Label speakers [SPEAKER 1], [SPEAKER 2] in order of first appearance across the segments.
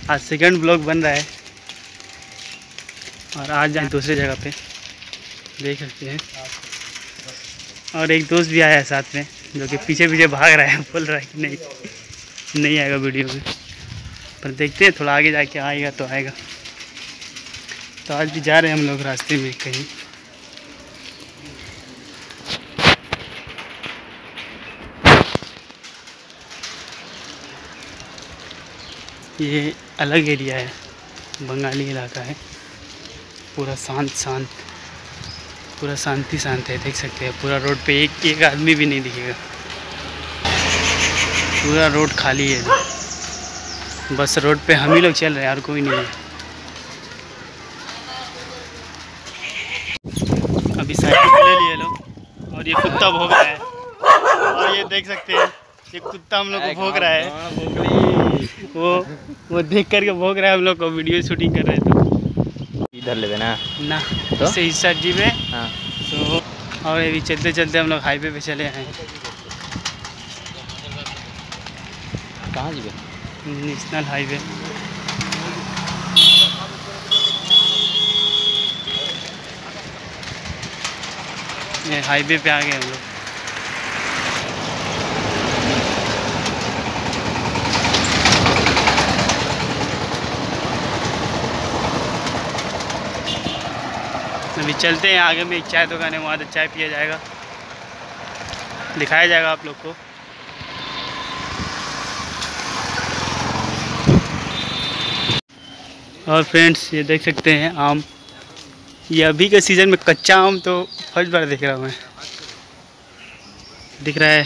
[SPEAKER 1] आज second blog बन रहा है और आज जाए दूसरी जगह पे, देख सकते हैं। और एक दोस्त भी आया है साथ में, जो कि पीछे पीछे भाग रहा है, बोल रहा है कि नहीं आएगा वीडियो में, पर देखते हैं थोड़ा आगे जाके आएगा तो आएगा। तो आज भी जा रहे हैं हम लोग रास्ते में कहीं। ये अलग एरिया है, बंगाली इलाका है, पूरा शांत, पूरा शांति है। देख सकते हैं पूरा रोड पे एक आदमी भी नहीं दिखेगा, पूरा रोड खाली है। बस रोड पे हम ही लोग चल रहे हैं और कोई नहीं है। अभी साइकिल ले लिए लोग और ये कुत्ता भौंक रहा है, और ये देख सकते हैं ये कुत्ता हम लोग को भौंक रहा है। वो देख करके भौंक रहा है, हम लोग को वीडियो शूटिंग कर रहे थे।
[SPEAKER 2] इधर ले देना ना
[SPEAKER 1] तो से इस साइड जी में।
[SPEAKER 2] हाँ।
[SPEAKER 1] तो और अभी चलते हम लोग हाईवे पे चले आए हैं।
[SPEAKER 2] कहाँ जी?
[SPEAKER 1] National highway. ये हाईवे पे आ गए हम लोग। अभी चलते हैं आगे में, एक चाय दुकान है, वहाँ से चाय पिया जाएगा, दिखाया जाएगा आप लोग को। और फ्रेंड्स ये देख सकते हैं आम, ये अभी के सीज़न में कच्चा आम तो फर्स्ट बार देख रहा हूँ मैं। दिख रहा है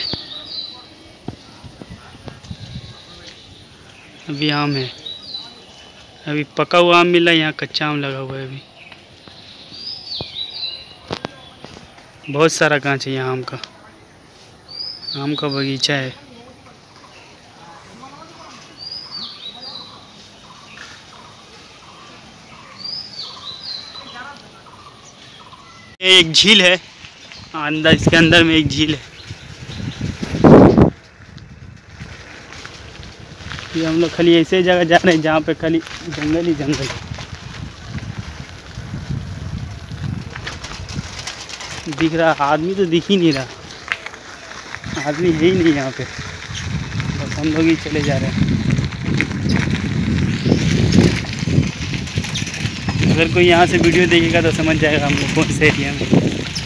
[SPEAKER 1] अभी आम है, अभी पका हुआ आम मिला है, यहाँ कच्चा आम लगा हुआ है। अभी बहुत सारा कांच है यहाँ, आम का बगीचा है। ये एक झील है अंदर, इसके अंदर में एक झील है। ये हम लोग खाली ऐसे जगह जा रहे हैं जहाँ पे खाली जंगल ही जंगल है। दिख रहा आदमी तो दिख ही नहीं रहा, आदमी है ही नहीं यहाँ पे, बस हम लोग ही चले जा रहे हैं। अगर कोई यहाँ से वीडियो देखेगा तो समझ जाएगा हम लोग कौन से एरिया में।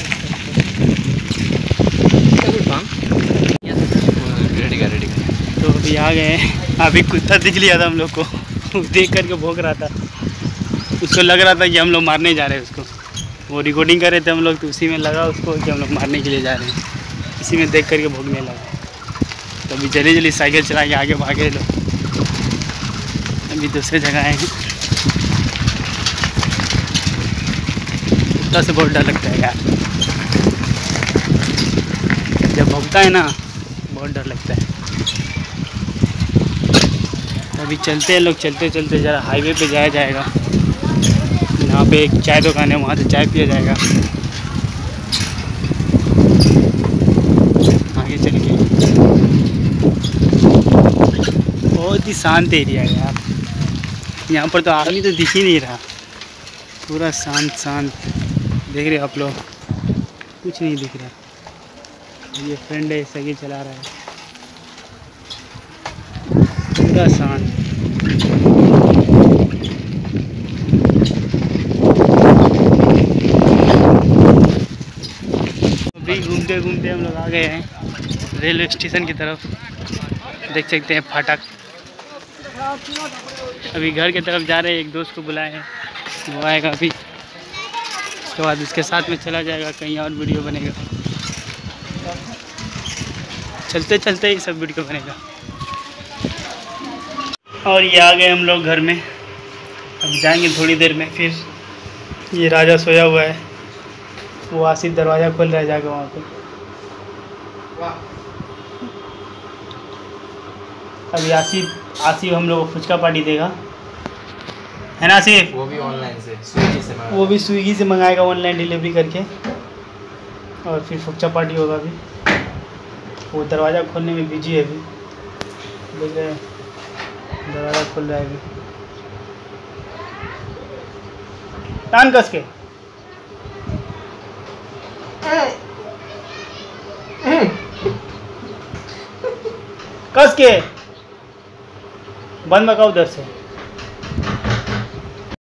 [SPEAKER 1] तो अभी आ गए हैं, अभी कुत्ता दिख लिया था हम लोग को, देख करके भौंक रहा था, उसको लग रहा था कि हम लोग मारने जा रहे हैं उसको। वो रिकॉर्डिंग कर रहे थे हम लोग, तो उसी में लगा उसको कि हम लोग मारने के लिए जा रहे हैं, इसी में देख करके भौंकने लगा। तो अभी जल्दी साइकिल चला के आगे भागे लोग, अभी दूसरे जगह आए हैं। कुत्ता से बहुत डर लगता है यार, जब भौंकता है ना बहुत डर लगता है। तो अभी चलते हैं लोग, चलते ज़रा हाईवे पे जाया जाएगा, यहाँ पे एक चाय दुकान है, वहाँ से चाय पिया जाएगा आगे चल के। बहुत ही शांत एरिया है यार, यहाँ पर तो आदमी तो दिख ही नहीं रहा, पूरा शांत देख रहे हो आप लोग, कुछ नहीं दिख रहा। ये फ्रेंड है, साइकिल चला रहा है, पूरा शांत। अभी घूमते हम लोग आ गए हैं रेलवे स्टेशन की तरफ। देख सकते हैं फाटक। अभी घर की तरफ जा रहे हैं, एक दोस्त को बुलाए हैं, वो आएगा अभी, उसके बाद उसके साथ में चला जाएगा कहीं और वीडियो बनेगा। चलते ही सब वीडियो बनेगा। और ये आ गए हम लोग घर में, अब जाएंगे थोड़ी देर में फिर। ये राजा सोया हुआ है, वो आसिफ दरवाज़ा खोल रहा है जाकर वहाँ पे। अभी आसिफ हम लोग को फुचका पार्टी देगा, है ना आसिफ?
[SPEAKER 2] वो भी ऑनलाइन से,
[SPEAKER 1] स्विगी से मंगाएगा ऑनलाइन डिलीवरी करके, और फिर फुचका पार्टी होगा। अभी वो दरवाज़ा खोलने में बिजी है, अभी देख रहे हैं दरवाज़ा खोल रहा है अभी। तान कस के कस के बंद बका उधर से।